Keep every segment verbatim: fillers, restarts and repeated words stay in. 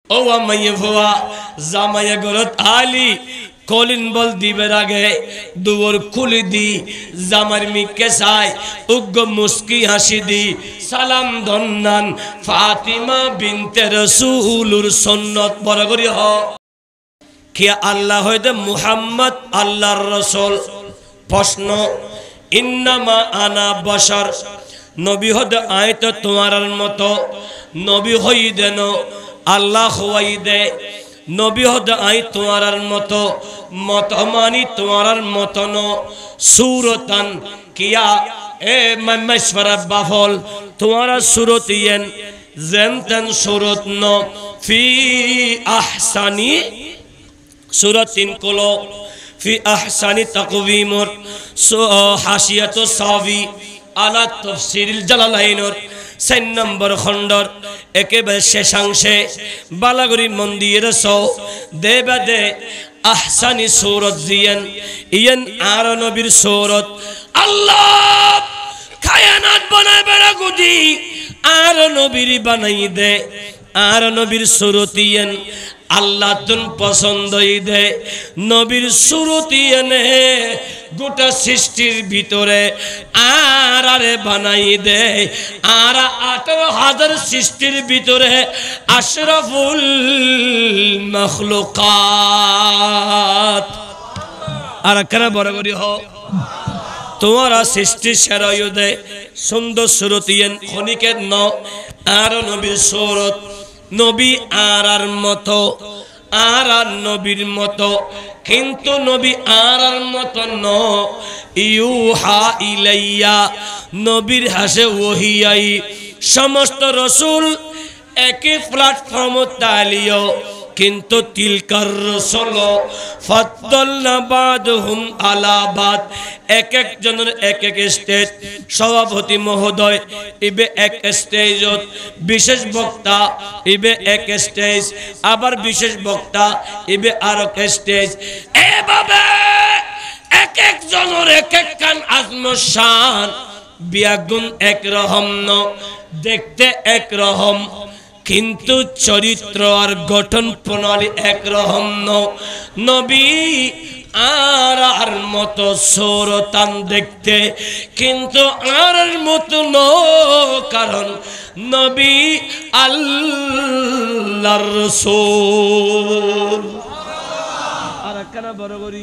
ও আমায় ভুয়া জামাইয়া গরত আলি কলিন বল দিবের আগে দুয়ার খুলি দি জামার মিকে চাই উগ্র মুস্কি হাসি দি সালাম ধন্নান ফাতিমা বিনতে রাসূলুর সুন্নত বড় করি হ কি আল্লাহ হইতে মুহাম্মদ আল্লাহর রাসূল প্রশ্ন ইন্নামা আনা বশর নবী হতে আয়ত তোমার মতো নবী হই দেন আল্লাহ হই দে নবী হতে আই তোমার মতো মত মানি তোমার মতন সুরতান কিয়া এ মমেশ্বর বাফল তোমার সুরতিয়েন জেমতেন সুরত ন ফি আহসানি সুরতিন কলো ফি আহসানি তাকওয়িমুর হাসিয়াতু সাবি আলা তাফসিরুল জালালাইনর চার নম্বর খণ্ডর একেবারে শেষাংশে বালাগরি মন্দির সৌ দেবাদে আহসানি সূরত জিয়ান ইয়ান আর নবীর সূরত আল্লাহ কায়নাত বানায় বেড়া গুদি আর নবীর বানাই দে আর নবীর সূরত ইয়ান আল্লাহ তুন পছন্দই দে নবীর সূরত ইয়ানে গোটা সৃষ্টির ভিতরে আর আরে বানাই দে আর আঠারো হাজার সৃষ্টির ভিতরে আশরাফুল মখলুকাত আর কেন বড় করি হ তোমারা সৃষ্টির সেরাই দে সুন্দর সুরতিয়ান খনিকের ন আর নবীর সুরত নবী আর আর মতো আর আর নবীর মতো কিন্তু নবী আর আর মতো ন ইউহা ইলাইয়া নবীর হাসে ওহিয়াই সমস্ত রসুল একই প্ল্যাটফর্ম তালিও কিন্তু তিলকার রসুল ফাদ্দালনা বাদহুম আলা বাদ এক এক জনের এক এক স্টেজ সভাপতি মহোদয় ইবে এক স্টেজত বিশেষ বক্তা ইবে এক স্টেজ আবার বিশেষ বক্তা ইবে আর এক স্টেজ এভাবে এক এক জনের এক এক কান আজমশান বিয়াগুন এক রকম ন দেখতে এক রকম কিন্তু চরিত্র আর গঠন প্রণালী এক রকম নবী আর আর মতো সৌরতান দেখতে কিন্তু আর মতো ন কারণ নবী আল্লাহর রাসূল আর কেন বড় করি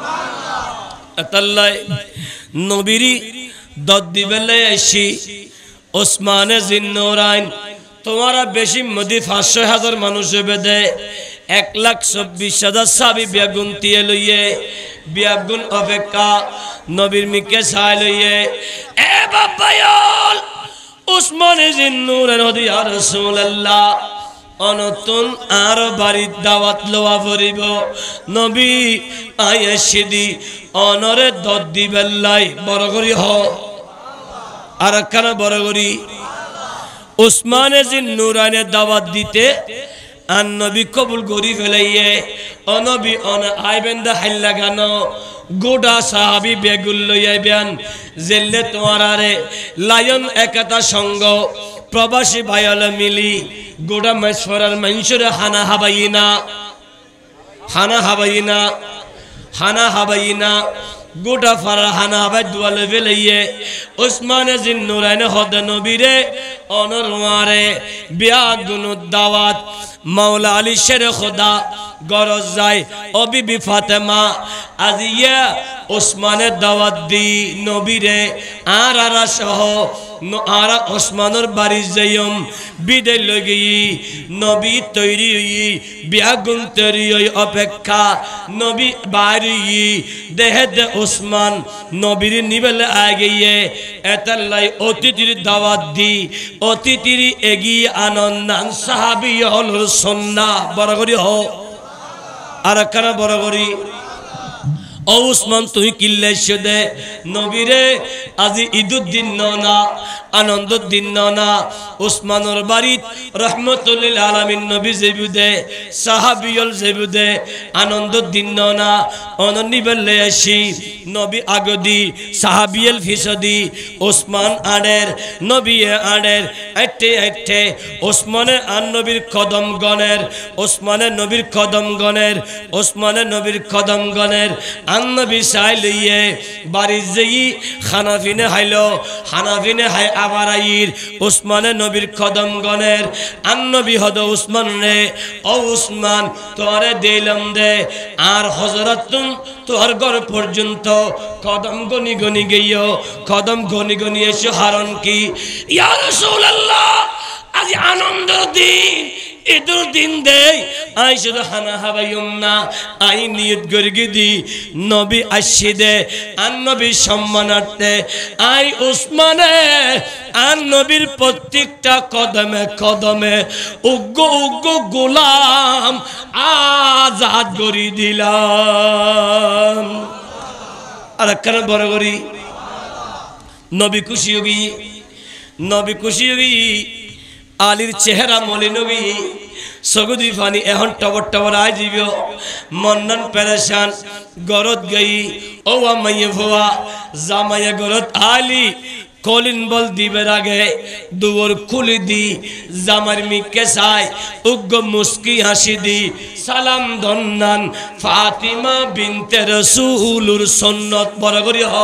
আল্লাহ নবীরি দদ দিবেলে আসি ওসমানে জিন্নুরাইন তোমারা বেশি মদি পাঁচশো হাজার মানুষ বেদে এক লাখ চব্বিশ হাজার সাবি বেগুন দিয়ে লইয়ে বেগুন অপেক্ষা নবীর মিকে ছাই লইয়ে এ বাবায়ল উসমানে জিন্নুরের হদি আর রাসূলুল্লাহ অনতুন আর বাড়ির দাওয়াত লওয়া পড়িব নবী আয়েশিদি অনরে দদ দিবেল্লাই বড় করি হ আর কেন বড় করি উসমানে জিন্নুরাইনে দাওয়াত দিতে আর নবী কবুল করি ফেলাইয়ে অনবী অন আইবেন্দা হাইল্লা গান গোডা সাহাবি বেগুল লইয়াইবেন জেলে তোমারে লায়ন একতা সঙ্গ প্রবাসী ভাইয়াল মিলি গোডা মেশফরার মানুষরে হানা হাবাইনা হানা হাবাইনা হানা হাবাইনা গোটা ফারা হানা হাবাই দুয়ালে ফেলাইয়ে উসমানে জিন্নুরাইনে হদ নবীরে অনরমারে বিয়াগুন দাওয়াত মাওলা আলী শের খোদা গরজ যায় ও বিবি ফাতেমা আজিয়া উসমানের দাওয়াত দি নবীরে আর আর সহ আর ওসমানের বাড়ি যাইম বিদে লগি নবী তৈরি হই বিয়াগুন তৈরি হই অপেক্ষা নবী বাড়ি দেহে দে ওসমান নবীর নিবেলে আগিয়ে এতাল্লাই অতিথির দাওয়াত দি অতিথির এগিয়ে আনন্দান সাহাবি হল সুন্নাহ বড় করি হ আর কারা বড় করি ও উসমান তুই কিল্লাইছ দে নবীরে আজি ঈদুর দিন না আনন্দর দিন না উসমানের বাড়িত রহমতুল্লিল আলামিন নবী জেবুদে সাহাবিয়ল জেবুদে আনন্দর দিন না অননি বেলে আসি নবী আগদি সাহাবিয়েল ফিসদি ওসমান আড়ের নবী আড়ের আইটে আইটে ওসমানে আন নবীর কদম গণের ওসমানে নবীর কদম গণের ওসমানে নবীর কদম গণের আন নবী সাই লইয়ে বাড়ি যেই হানাফিনে হাইলো হানাফিনে হাই আবার আইর ওসমানে নবীর কদম গণের আন নবী হদ ওসমান রে ও ওসমান তোরে দিলাম দে আর হযরত তুম তোর ঘর পর্যন্ত কদম গনি গনি গইও কদম গনি গনি এসো হারন কি ইয়া রাসূলুল্লাহ আজ আনন্দ দিন ঈদের দিন দেই আই শুধু হানা হাবাইম না আই নিয়ত গর্গে দি নবী আসি দে আর নবীর সম্মানার্থে আই উসমানে আর নবীর প্রত্যেকটা কদমে কদমে উগ্র উগ্র গোলাম আজাদ করি দিলাম আর কেন বড় করি নবী খুশি হবি নবী খুশি হবি আলীর চেহারা মলিন হবি সগুদি ফানি এখন টবর টবর আই যাব মন্নন পেরেশান গরত গই ও মাইয়ে ভোয়া জামাইয়া গরত আলী কলিন বল দিবের আগে দুয়ার খুলি দি জামার মিকে চাই উগ্র মুস্কি হাসি দি সালাম ধন্নান ফাতিমা বিনতে রাসূলুর সুন্নত বড় করি হ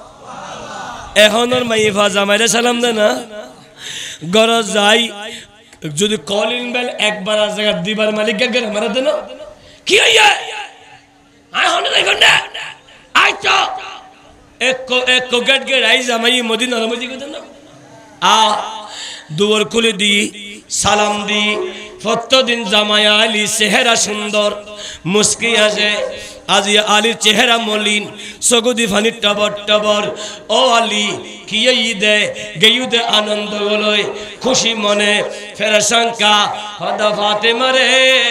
এখনর মাইফা জামাইরে সালাম দে না গরজ যাই যদি কলিন বেল একবার জায়গা দিবার মালিক গের মারা দেন কি হইয়া আই হন নাই গন্ডা আই তো এক এক গেট গেট আই জামাই মদিনা রমজি কত না আ দুয়ার খুলে দি সালাম দি প্রত্যেকদিন জামাই আলী চেহারা সুন্দর মুস্কি আসে আজ আলীর চেহারা মলিন সগুদি ফানি টবর টবর ও আলী কি দে গেয়ু দে আনন্দ গলয় খুশি মনে ফেরশঙ্কা হদা ফাতেমা রে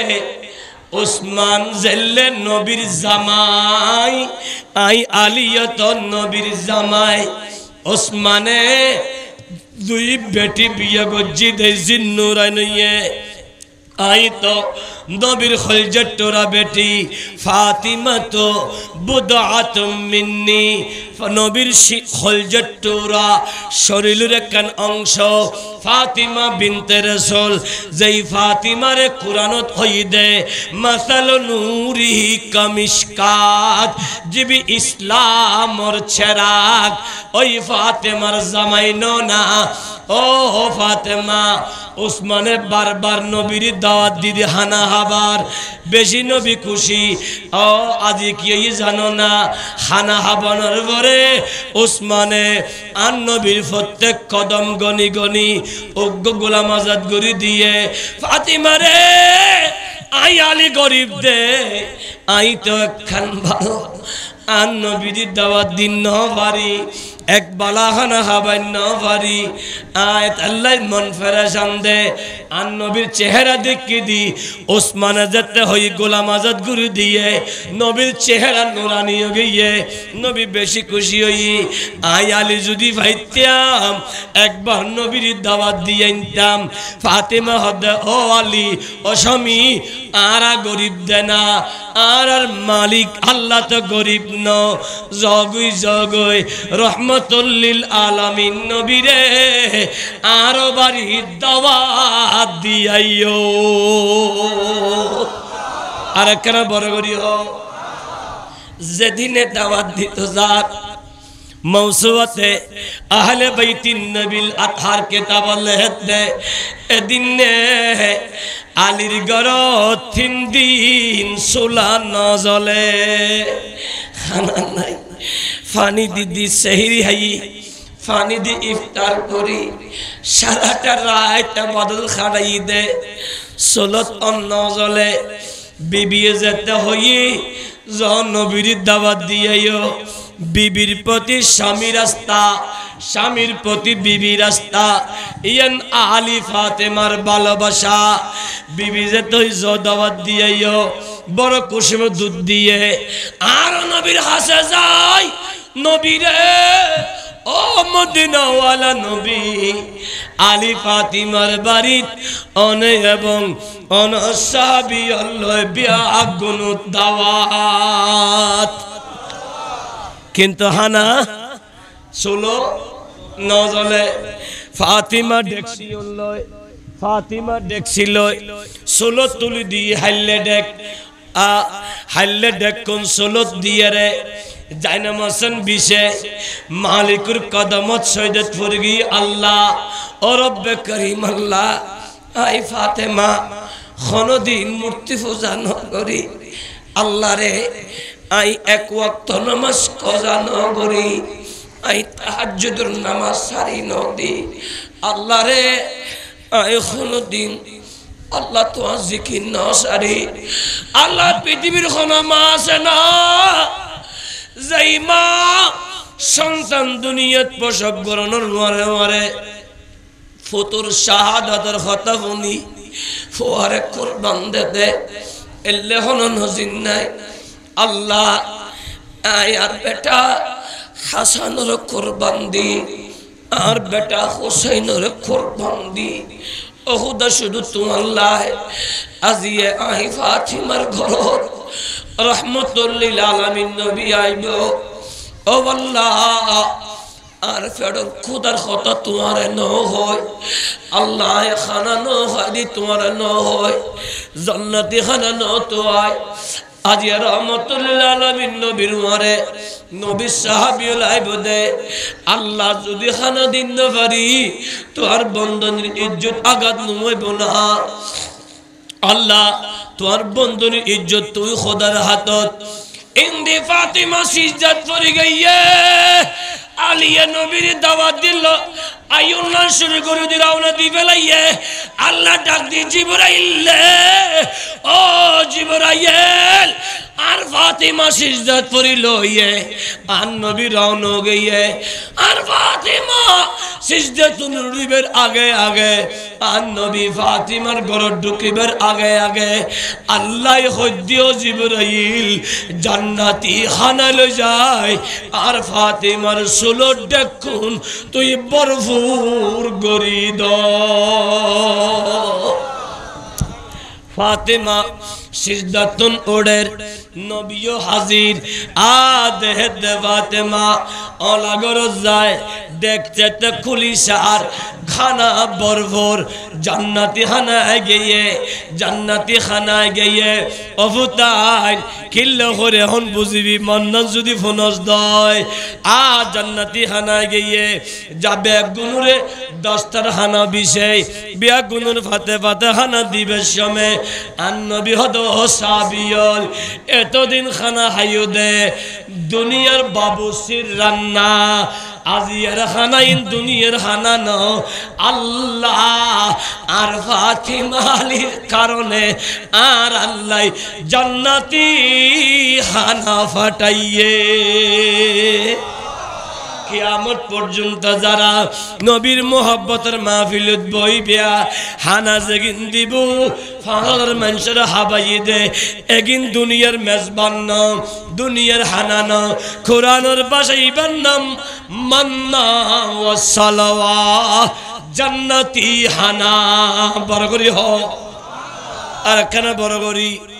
উসমান জেল্লে নবীর জামাই আই আলিয়ত নবীর জামাই উসমানে দুই বেটি বিয়ে গজ্জি দে জিন্নুরাইনিয়ে আই তো নবীর খলজত তোরা বেটি ফাতিমা তো বুদআতুম মিন্নি নবীর খলজত তোরা শরীরের একখান অংশ ফাতিমা বিনতে রাসূল যেই ফাতিমারে কুরআনত হই দে মাসাল নূরিহি কামিশকাত জিবি ইসলামর চেরাগ ওই ফাতিমার জামাই না ও ফাতেমা উসমানে বারবার নবীর দাওয়াত দিদি হানা হাবার বেশি নবী খুশি ও আজি কি জানো না হানা হাবানোর পরে উসমানে আর নবীর প্রত্যেক কদম গনি গনি উগ্র গোলাম আজাদ গরি দিয়ে ফাতিমা রে আই আলী গরিব দে আই তো একখান ভালো আর নবীর দাওয়াত দিন ন পারি এক বালাহানা হাবাই ন পারি আয়াত আল্লাহ মন ফেরেশান দে আর নবীর চেহারা দেখি দি ওসমানে যেতে হই গোলাম আজাদ গুরু দিয়ে নবীর চেহারা নুরানি গিয়ে নবী বেশি খুশি হই আই আলী যদি ভাইতাম একবার নবীর দাওয়াত দিয়ে আনতাম ফাতেমা হদে ও আলী ও স্বামী আরা গরিব দে না আর আর মালিক আল্লাহ তো গরিব ন জগুই জগুই রহমতুল্লিল আলামিন নবীরে আরো বাড়ি দাওয়াত দিয়াইও আর কেন বড় করিও যেদিনে দাওয়াত দিত যাক মৌসুয়াতে আহলে বাইতিন নবীল আতহার কিতাব লেখত দে এদিন আলীর ঘরত তিন দিন চুলা নজ্বলে খানা নাই পানি দিদি সেহরি হাই পানি দি ইফতার করি সারাটা রাত বদল খাড়াই দে চুলত অন্ন জ্বলে বিবিয়ে যেতে হই যখন নবীর দাওয়াত দিয়াইও বিবির প্রতি স্বামী রাস্তা স্বামীর প্রতি বিবি রাস্তা ইয়ান আলী ফাতেমার ভালোবাসা বিবি যে তুই দাওয়াত দিয়াইও বড় কুসুম দুধ দিয়ে আর নবীর হাসে যায় নবীরে ও মদিনাওয়ালা নবী আলী ফাতিমার বাড়িত অনে এবং অন সাহাবী আল্লাহ বিয়া গুনু দাওয়াত কিন্তু হানা ষোলো নজলে ফাতিমা ডেকসি লয় ফাতিমা ডেকসি লয় ষোলো তুলি দিয়ে হাইলে ডেক আ হাইলে ডেক কোন ষোলো দিয়ে রে জাইনামাসন বিশে মালিকুর কদমত সৈয়দত ফুরগি আল্লাহ ও রব্বে করিম আল্লাহ আই ফাতেমা খনদিন মূর্তি পূজা ন করি আল্লাহ রে আই এক ওয়াক্ত নামাজ কজা ন করি আই তাহাজ্জুদের নামাজ সারি ন দি আল্লাহ রে আই খনদিন আল্লাহ তো জিকির ন সারি আল্লাহ পৃথিবীর কোনো মা আছে না যেই মা সন্তান দুনিয়াত প্রসব করানোর মরে মরে ফুতুর শাহাদাতের কথা শুনি ফুয়ারে কুরবান দে দে এলে হনো নজির নাই আল্লাহ আয় আর বেটা হাসানের কুরবান দি আর বেটা হুসাইনের কুরবান দি ওহুদা শুধু তোমার লাই আজিয়ে আহি ফাতিমার ঘর রহমতুল্লিল আলামিন নবী আইব ও আল্লাহ আর ফেডর খুদার কথা তোমার ন হয় আল্লাহ খানা ন হয় দি তোমার ন হয় জান্নাতি খানা ন তো আয় আজি রহমতুল্লিল আলামিন নবীর মারে নবী সাহাবী লাইব দে আল্লাহ যদি খানা দিন না পারি তো আর বন্ধনের ইজ্জত আঘাত নইব না আল্লাহ তোর বন্ধনের ইজ্জত তুই খোদার হাতত ইন্দি ফাতিমা সিজদাত পড়ে গইয়ে আলিয়া নবীর দাওয়াত দিল আয়ুল্লাহ শুরু করে দি রওনা দি ফেলাইয়ে আল্লাহ ডাক দি জিবরাইল ও জিবরাইল আর ফাতিমা সিজদাত পড়িল ইয়ে আর নবী রওনা গইয়ে আর ফাতিমা সিজদাত নুরিবের আগে আগে আর নবী ফাতিমার ঘর ঢুকিবার আগে আগে আল্লাহ হদ্দিও জিবরাইল জান্নাতি খানালে যায় আর ফাতিমার ষোলো দেখুন তুই বরফুর গরি দ ফাতিমা সিজদাতুন ওড়ের নবীও হাজির আদেহ দে ফাতিমা অলাগর যায় দেখতে তো খুলিসার খানা বরভর জান্নাতি খানায় গিয়ে জান্নাতি খানায় গিয়ে অবতার কিল্লো করে হন বুঝিবি মন্না যদি ফোনস দয় আ জান্নাতি খানায় গিয়ে যাবে গুনুরে দশটার খানা বিষয় বিয়া গুনুর ফাতে ফাতে খানা দিবে সময় আর নবী হদ সাবিয়ল এতদিন খানা হাইও দে দুনিয়ার বাবুসির রান্না আজিয়ার খানা ইন দুনিয়ার খানা ন আল্লাহ আর ফাতিমালির কারণে আর আল্লাহ জান্নাতি খানা ফাটাইয়ে কিয়ামত পর্যন্ত যারা নবীর মোহব্বতের মাহফিলত বইবিয়া হানা যেগিন দিব ফাহার মানুষের হাবাই দে এগিন দুনিয়ার মেজবান ন দুনিয়ার হানা ন কোরআনের বাসাইবার নাম মান্না ওয়া সালাওয়া জান্নাতি হানা বড় করি হ আর কেন বড় করি